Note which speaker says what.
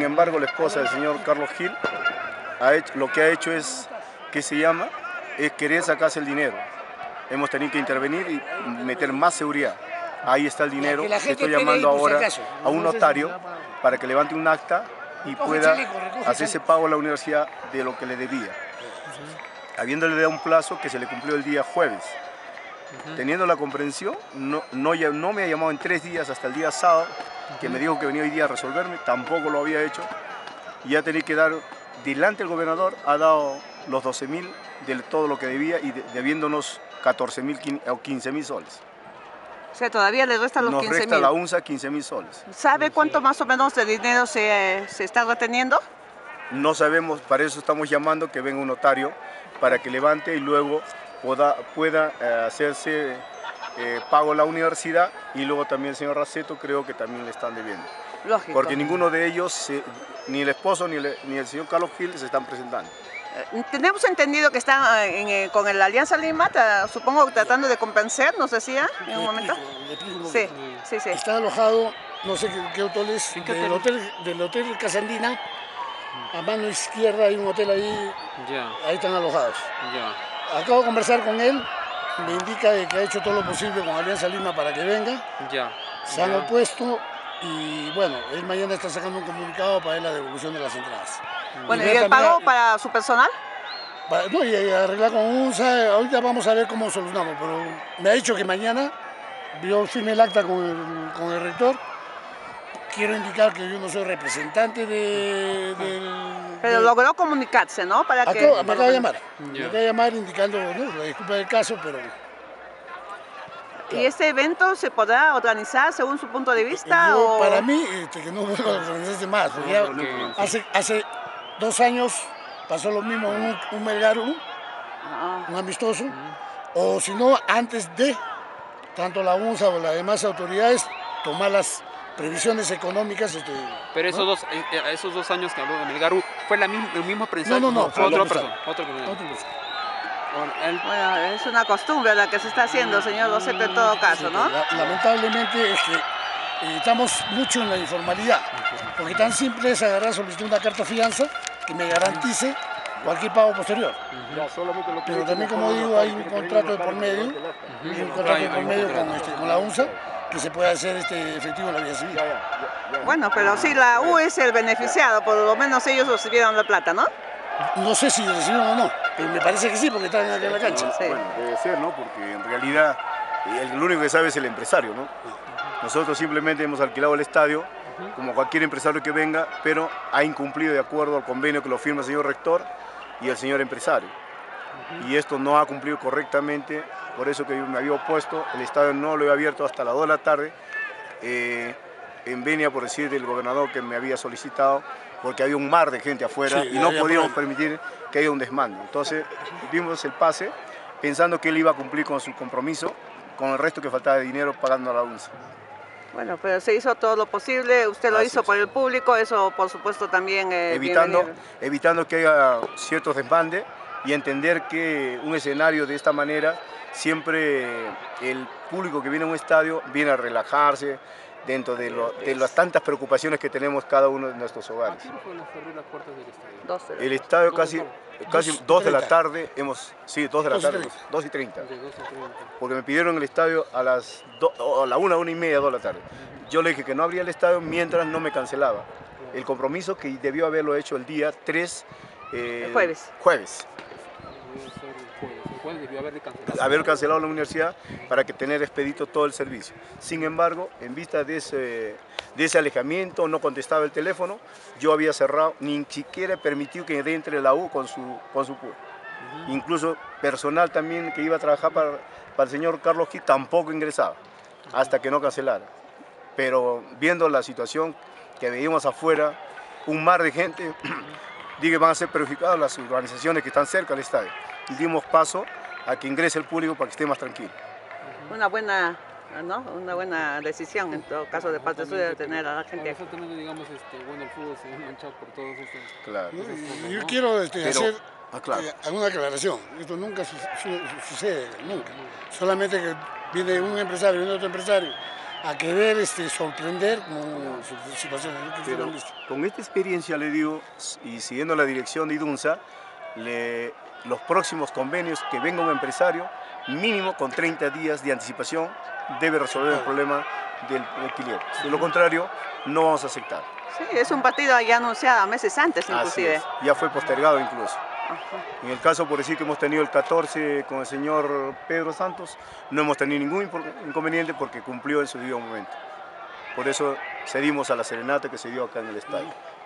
Speaker 1: Sin embargo, la esposa del señor Carlos Gil lo que ha hecho es querer sacarse el dinero. Hemos tenido que intervenir y meter más seguridad. Ahí está el dinero. Estoy llamando ahora a un notario para que levante un acta y pueda hacerse pago a la universidad de lo que le debía. Habiéndole dado un plazo que se le cumplió el día jueves. Teniendo la comprensión, no me ha llamado en 3 días hasta el día sábado, que me dijo que venía hoy día a resolverme, tampoco lo había hecho. Y ya tenía que dar, delante del gobernador, ha dado los 12.000 de todo lo que debía y debiéndonos 14.000 o 15.000 soles.
Speaker 2: O sea, todavía le restan los 15.000.
Speaker 1: Nos resta la UNSA 15.000 soles.
Speaker 2: ¿Sabe cuánto más o menos de dinero se está reteniendo?
Speaker 1: No sabemos, para eso estamos llamando que venga un notario para que levante y luego pueda hacerse pago a la universidad, y luego también el señor Raceto creo que también le están debiendo.
Speaker 2: Lógico.
Speaker 1: Porque ninguno de ellos, ni el esposo ni el señor Carlos Gil, se están presentando.
Speaker 2: Tenemos entendido que están con la Alianza Lima, supongo tratando de compensar, ¿nos decía en un momento? Sí.
Speaker 3: Está alojado, no sé qué hotel es, del hotel Casandina. A mano izquierda hay un hotel ahí, ahí están alojados. Acabo de conversar con él, me indica que ha hecho todo lo posible con Alianza Lima para que venga. Se han opuesto y bueno, él mañana está sacando un comunicado para ver la devolución de las entradas.
Speaker 2: Bueno, ¿y el pago para su personal?
Speaker 3: No, y arreglar con UNSA, ahorita vamos a ver cómo solucionamos, pero me ha dicho que mañana yo firme el acta con el rector. Quiero indicar que yo no soy representante
Speaker 2: Pero logró comunicarse, ¿no?
Speaker 3: Me acaba de llamar. Me acaba de llamar indicando la disculpa del caso, pero...
Speaker 2: ¿Y este evento se podrá organizar según su punto de vista?
Speaker 3: Para mí, que no vuelva a organizarse más, porque ya hace 2 años pasó lo mismo un Melgaru, un amistoso, o si no, antes de tanto la UNSA o las demás autoridades tomar las previsiones económicas.
Speaker 4: Pero esos 2 años que habló de Melgaru, ¿fue el mismo empresario?
Speaker 3: No,
Speaker 4: fue otra persona.
Speaker 2: Bueno, es una costumbre la que se está haciendo, señor Raceto, en todo caso, ¿no?
Speaker 3: Lamentablemente es que estamos mucho en la informalidad, porque tan simple es agarrar, solicitar una carta fianza que me garantice cualquier pago posterior. Pero también, como digo, hay un contrato de por medio, con la UNSA, que se puede hacer efectivo en la vía civil.
Speaker 2: Bueno, pero sí, la U es el beneficiado, por lo menos ellos recibieron la plata, ¿no?
Speaker 3: No sé si recibieron o no, pero me parece que sí, porque están acá en la cancha.
Speaker 1: Sí. Bueno, debe ser, ¿no? Porque en realidad el único que sabe es el empresario, ¿no? Nosotros simplemente hemos alquilado el estadio, como cualquier empresario que venga, pero ha incumplido de acuerdo al convenio que lo firma el señor rector y el señor empresario. Y esto no ha cumplido correctamente, por eso que yo me había opuesto. El estadio no lo he abierto hasta las 2 de la tarde, en venia, por decir, del gobernador que me había solicitado, porque había un mar de gente afuera y no podíamos permitir que haya un desmando. Entonces dimos el pase pensando que él iba a cumplir con su compromiso, con el resto que faltaba de dinero pagando a la UNSA.
Speaker 2: Bueno, pero se hizo todo lo posible, usted lo hizo por el público, eso por supuesto también...
Speaker 1: evitando que haya ciertos desbandes y entender que un escenario de esta manera, siempre el público que viene a un estadio viene a relajarse dentro de las tantas preocupaciones que tenemos cada uno de nuestros hogares.
Speaker 4: ¿A qué hora fueron a cerrar las puertas del estadio?
Speaker 1: El estadio casi 2 de la tarde, 2 de la tarde, 2:30. Porque me pidieron el estadio a la 1:30, 2 de la tarde. Yo le dije que no abría el estadio mientras no me cancelaba. El compromiso que debió haberlo hecho el día 3... jueves. Haber cancelado la universidad para que tener expedito todo el servicio. Sin embargo, en vista de ese alejamiento, no contestaba el teléfono, yo había cerrado, ni siquiera permitió que entre la U con su PUE. Incluso personal también que iba a trabajar para el señor Carlos Gil tampoco ingresaba, hasta que no cancelara. Pero viendo la situación que veíamos afuera, un mar de gente, digo que van a ser perjudicadas las organizaciones que están cerca del estadio. Y dimos paso a que ingrese el público para que esté más tranquilo.
Speaker 2: Una buena decisión en todo caso de parte suya de tener a la gente.
Speaker 4: Digamos, el fútbol se ha manchado por todos estos...
Speaker 1: Claro.
Speaker 3: Yo quiero hacer alguna aclaración. Esto nunca sucede, nunca. Solamente que viene un empresario, viene otro empresario, a querer sorprender con su situación.
Speaker 1: Pero con esta experiencia le digo, y siguiendo la dirección de IDUNSA, los próximos convenios que venga un empresario, mínimo con 30 días de anticipación, debe resolver el problema del alquiler. De lo contrario, no vamos a aceptar.
Speaker 2: Sí, es un partido ya anunciado meses antes inclusive.
Speaker 1: Así es, ya fue postergado incluso. En el caso, por decir que hemos tenido el 14 con el señor Pedro Santos, no hemos tenido ningún inconveniente porque cumplió en su debido momento. Por eso cedimos a la serenata que se dio acá en el estadio.